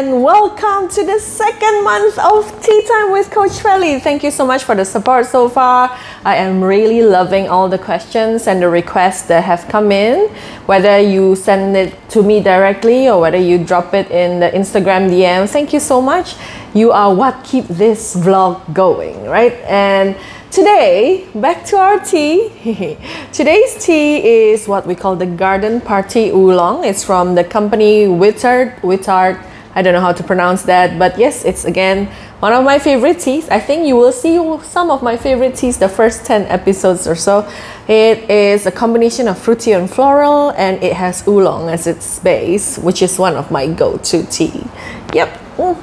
and welcome to the second month of Tea Time with Coach Felly. Thank you so much for the support so far. I am really loving all the questions and the requests that have come in, whether you send it to me directly or whether you drop it in the Instagram DM. Thank you so much. You are what keep this vlog going, right? And today, back to our tea. Today's tea is what we call the Garden Party Oolong. It's from the company Wittard. I don't know how to pronounce that, but yes, it's again one of my favorite teas. I think you will see some of my favorite teas the first 10 episodes or so. It is a combination of fruity and floral, and it has oolong as its base, which is one of my go-to tea. Yep.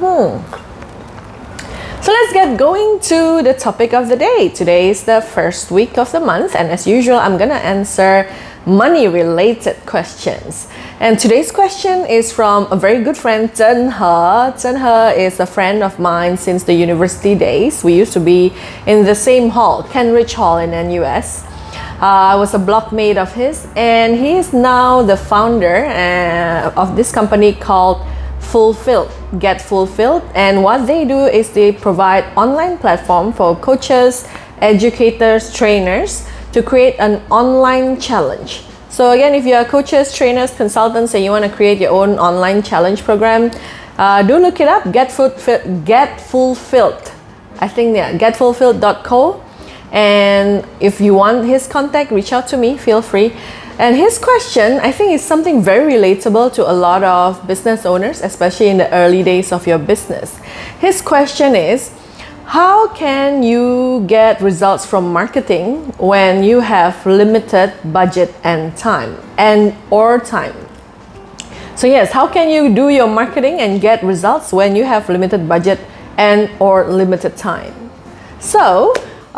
So let's get going to the topic of the day. Today is the first week of the month, and as usual, I'm gonna answer money-related questions. And today's question is from a very good friend, Chen He. Chen He is a friend of mine since the university days. We used to be in the same hall, Kentridge Hall in NUS. I was a blockmate of his, and he is now the founder of this company called Fulfilled, Get Fulfilled. And what they do is they provide online platform for coaches, educators, trainers to create an online challenge. So again, if you are coaches, trainers, consultants, and you want to create your own online challenge program, do look it up. Get Fulfilled. I think getfulfilled.co. And if you want his contact, reach out to me. Feel free. And his question, I think, is something very relatable to a lot of business owners, especially in the early days of your business. His question is, how can you get results from marketing when you have limited budget and time or time? So yes, how can you do your marketing and get results when you have limited budget and or limited time? So,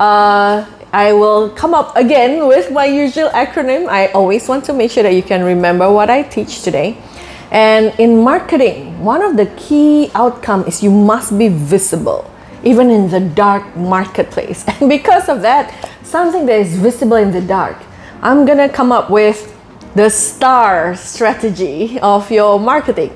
I will come up again with my usual acronym. I always want to make sure that you can remember what I teach today. And in marketing, one of the key outcomes is you must be visible, even in the dark marketplace. And because of that, something that is visible in the dark, I'm gonna come up with the STAR strategy of your marketing.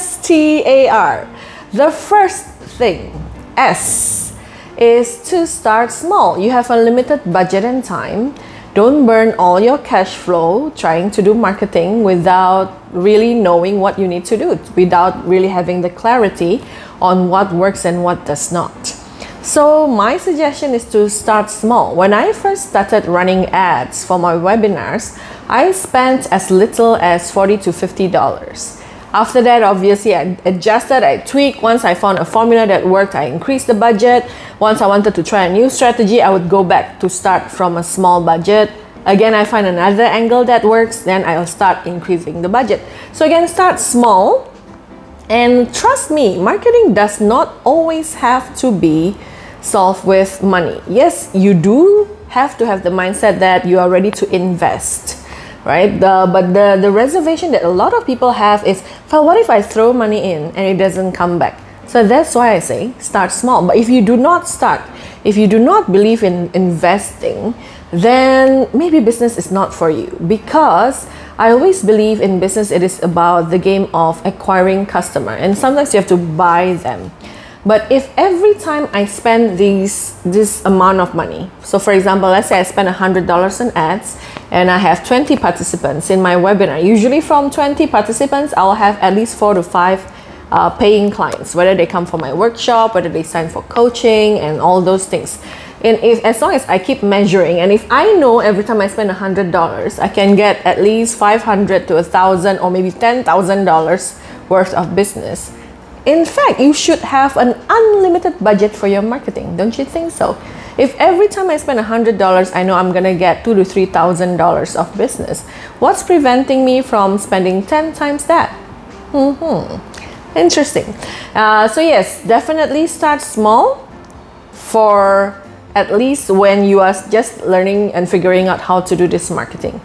STAR. The first thing, S, is to start small. You have a limited budget and time. Don't burn all your cash flow trying to do marketing without really knowing what you need to do, without really having the clarity on what works and what does not. So my suggestion is to start small. When I first started running ads for my webinars, I spent as little as $40 to $50. After that, obviously, I adjusted, I tweaked. Once I found a formula that worked, I increased the budget. Once I wanted to try a new strategy, I would go back to start from a small budget. Again, I find another angle that works, then I'll start increasing the budget. So again, start small. And trust me, marketing does not always have to be solved with money. Yes, you do have to have the mindset that you are ready to invest. Right? But the reservation that a lot of people have is, well, what if I throw money in and it doesn't come back? So that's why I say start small. But if you do not start, if you do not believe in investing, then maybe business is not for you. Because I always believe in business, it is about the game of acquiring customer. And sometimes you have to buy them. But if every time I spend this amount of money, so for example, let's say I spend $100 on ads and I have 20 participants in my webinar, usually from 20 participants, I'll have at least 4 to 5 paying clients, whether they come for my workshop, whether they sign for coaching and all those things. And as long as I keep measuring, and if I know every time I spend $100, I can get at least $500 to $1,000 or maybe $10,000 worth of business. In fact, you should have an unlimited budget for your marketing, don't you think so? If every time I spend $100, I know I'm gonna get $2,000 to $3,000 of business, what's preventing me from spending 10 times that? Interesting. So yes, definitely start small for at least when you are just learning and figuring out how to do this marketing.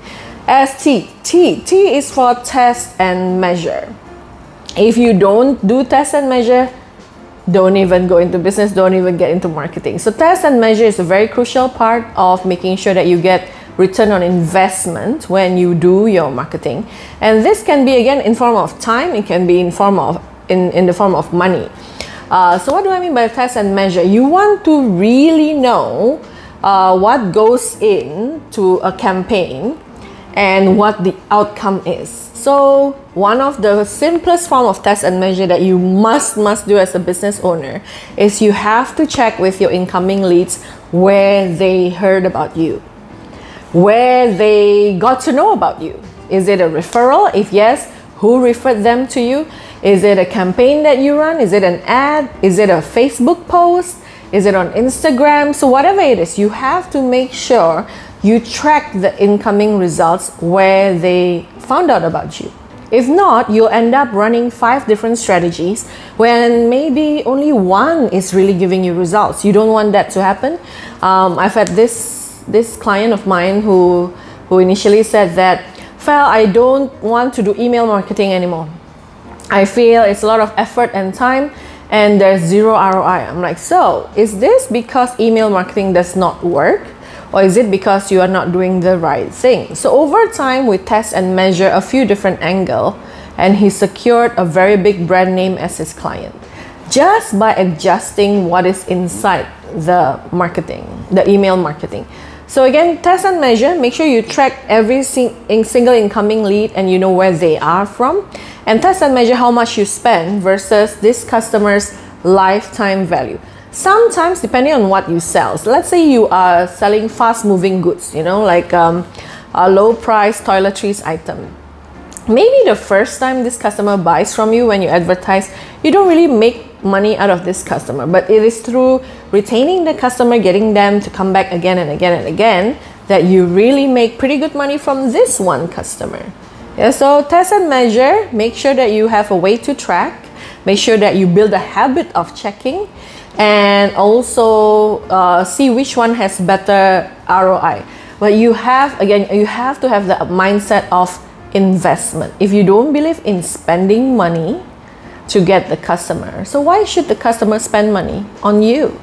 T is for test and measure. If you don't do test and measure, don't even go into business, don't even get into marketing. So test and measure is a very crucial part of making sure that you get return on investment when you do your marketing. And this can be again in form of time, it can be in form of in the form of money. So what do I mean by test and measure? You want to really know what goes into a campaign and what the outcome is. So one of the simplest form of test and measure that you must do as a business owner is you have to check with your incoming leads where they heard about you, where they got to know about you. Is it a referral? If yes, who referred them to you? Is it a campaign that you run? Is it an ad? Is it a Facebook post? Is it on Instagram? So whatever it is, you have to make sure you track the incoming results where they found out about you. If not, you'll end up running 5 different strategies when maybe only one is really giving you results. You don't want that to happen. I've had this client of mine who initially said that, Fel, I don't want to do email marketing anymore. I feel it's a lot of effort and time and there's zero ROI. I'm like, so is this because email marketing does not work? Or is it because you are not doing the right thing? So over time, we test and measure a few different angles, and he secured a very big brand name as his client just by adjusting what is inside the marketing, the email marketing. So again, test and measure. Make sure you track every single incoming lead and you know where they are from. And test and measure how much you spend versus this customer's lifetime value. Sometimes, depending on what you sell, so let's say you are selling fast-moving goods, you know, like a low-price toiletries item. Maybe the first time this customer buys from you when you advertise, you don't really make money out of this customer, but it is through retaining the customer, getting them to come back again and again and again, that you really make pretty good money from this one customer. Yeah, so test and measure, make sure that you have a way to track, make sure that you build a habit of checking, and also see which one has better ROI. But you have to have the mindset of investment. If you don't believe in spending money to get the customer, so why should the customer spend money on you?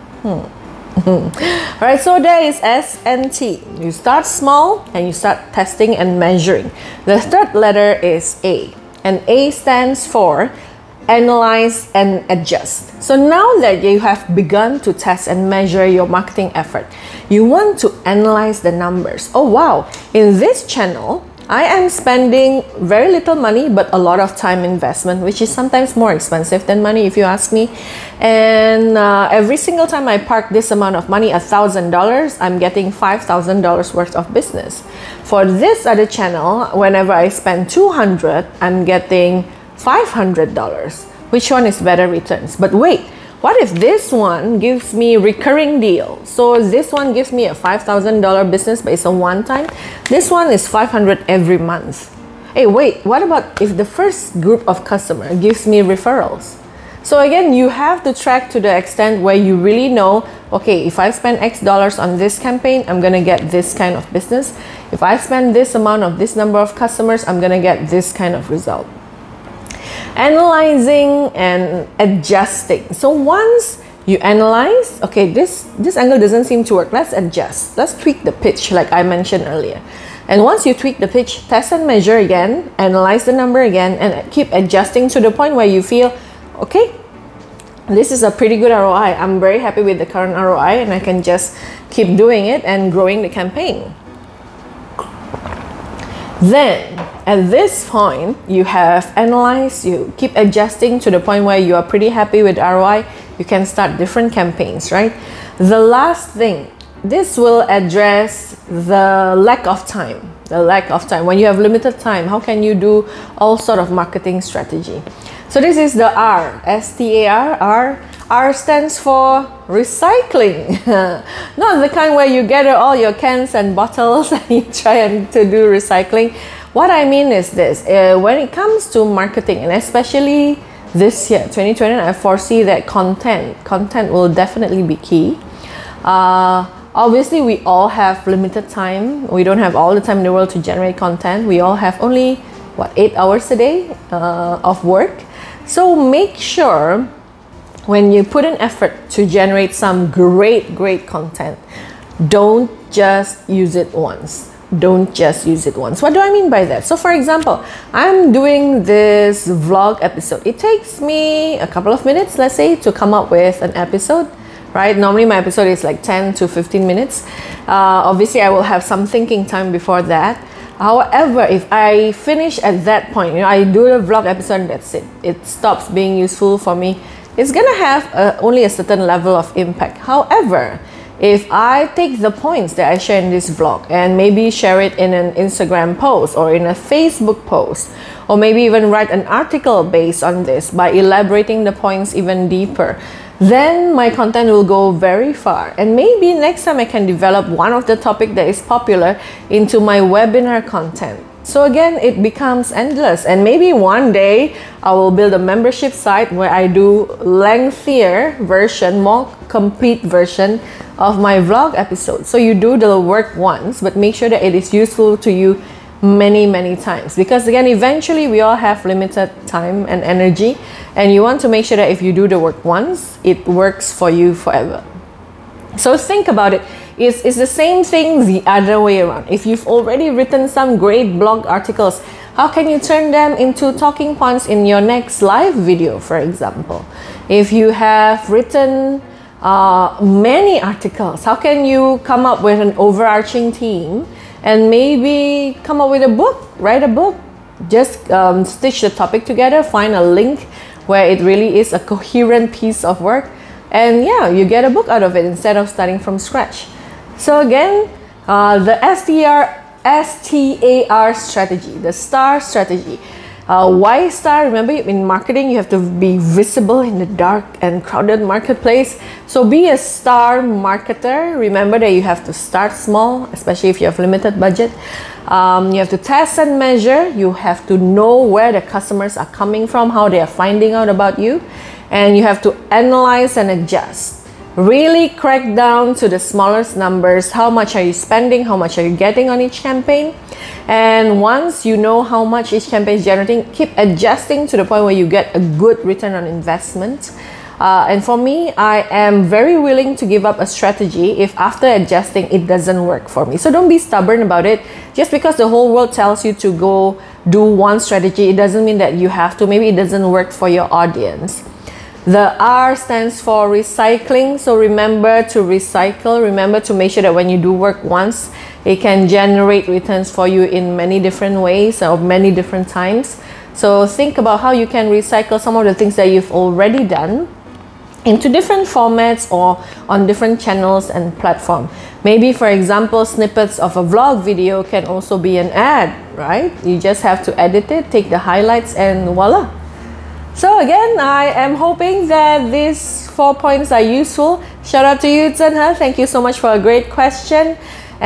Alright, so there is S and T. You start small and you start testing and measuring. The third letter is A, and A stands for analyze and adjust. So now that you have begun to test and measure your marketing effort, you want to analyze the numbers. Oh wow, in this channel, I am spending very little money but a lot of time investment, which is sometimes more expensive than money if you ask me. And every single time I park this amount of money, $1,000, I'm getting $5,000 worth of business. For this other channel, whenever I spend $200, I'm getting $500. Which one is better returns? But wait, what if this one gives me recurring deal? So this one gives me a $5,000 business based on one time. This one is $500 every month. Hey, wait, what about if the first group of customer gives me referrals? So again, you have to track to the extent where you really know, okay, if I spend X dollars on this campaign, I'm gonna get this kind of business. If I spend this amount of this number of customers, I'm gonna get this kind of result. Analyzing and adjusting. So once you analyze, okay, this angle doesn't seem to work, let's adjust. Let's tweak the pitch like I mentioned earlier. And once you tweak the pitch, test and measure again, analyze the number again, and keep adjusting to the point where you feel, okay, this is a pretty good ROI. I'm very happy with the current ROI and I can just keep doing it and growing the campaign. Then, at this point, you have analyzed, you keep adjusting to the point where you are pretty happy with ROI, you can start different campaigns, right? The last thing, this will address the lack of time. When you have limited time, how can you do all sort of marketing strategy? So this is the R, S-T-A-R. R stands for recycling. Not the kind where you gather all your cans and bottles and you try to do recycling. What I mean is this, when it comes to marketing, and especially this year, 2020, I foresee that content will definitely be key. Obviously, we all have limited time. We don't have all the time in the world to generate content. We all have only, 8 hours a day of work. So make sure when you put in effort to generate some great content, don't just use it once. Don't just use it once. What do I mean by that? So for example, I'm doing this vlog episode. It takes me a couple of minutes, let's say, to come up with an episode, right? Normally my episode is like 10 to 15 minutes. Obviously I will have some thinking time before that. However, if I finish at that point, I do the vlog episode and that's it. It stops being useful for me. It's gonna have only a certain level of impact. However, if I take the points that I share in this vlog and maybe share it in an Instagram post or in a Facebook post, or maybe even write an article based on this by elaborating the points even deeper, then my content will go very far. And maybe next time I can develop one of the topic that is popular into my webinar content. So again, it becomes endless, and maybe one day I will build a membership site where I do lengthier version, more complete version of my vlog episode. So you do the work once, but make sure that it is useful to you many times, because again, eventually we all have limited time and energy, and you want to make sure that if you do the work once, it works for you forever. So think about it. It's the same thing the other way around. If you've already written some great blog articles, how can you turn them into talking points in your next live video, for example? If you have written many articles, how can you come up with an overarching theme and maybe come up with a book, write a book? Just stitch the topic together, find a link where it really is a coherent piece of work, and yeah, you get a book out of it instead of starting from scratch. So again, the STAR strategy, the STAR strategy. Why STAR? Remember, in marketing, you have to be visible in the dark and crowded marketplace. So be a STAR marketer. Remember that you have to start small, especially if you have limited budget. You have to test and measure. You have to know where the customers are coming from, how they are finding out about you. And you have to analyze and adjust. Really crack down to the smallest numbers. How much are you spending? How much are you getting on each campaign? And once you know how much each campaign is generating, keep adjusting to the point where you get a good return on investment. And for me, I am very willing to give up a strategy if after adjusting it doesn't work for me. So don't be stubborn about it. Just because the whole world tells you to go do one strategy, it doesn't mean that you have to. Maybe it doesn't work for your audience. The R stands for recycling. So remember to recycle. Remember to make sure that when you do work once, it can generate returns for you in many different ways or many different times. So think about how you can recycle some of the things that you've already done into different formats or on different channels and platforms. Maybe, for example, snippets of a vlog video can also be an ad, right? You just have to edit it, take the highlights, and voila. So again, I am hoping that these 4 points are useful. Shout out to you, Zhenhe. Thank you so much for a great question.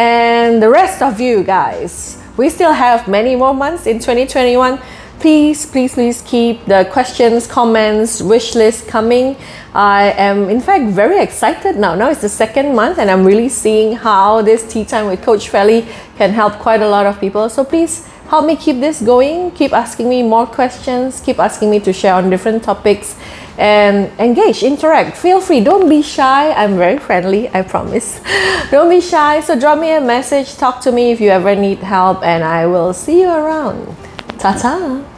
And the rest of you guys, we still have many more months in 2021. Please keep the questions, comments, wish list coming. I am in fact very excited now. Now it's the second month and I'm really seeing how this Tea Time with Coach Feli can help quite a lot of people. So please help me keep this going. Keep asking me more questions. Keep asking me to share on different topics and engage, interact. Feel free. Don't be shy. I'm very friendly, I promise. Don't be shy. So drop me a message. Talk to me if you ever need help and I will see you around. Ta-ta.